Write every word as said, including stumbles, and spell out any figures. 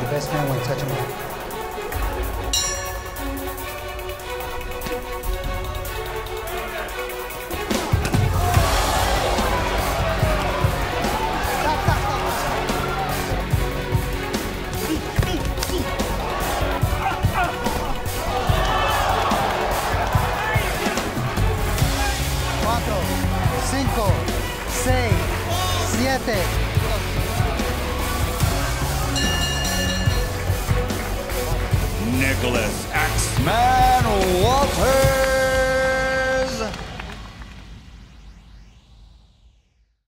The best man when touch him out. Cuatro, cinco, seis, siete. Nicholas Axman Walters.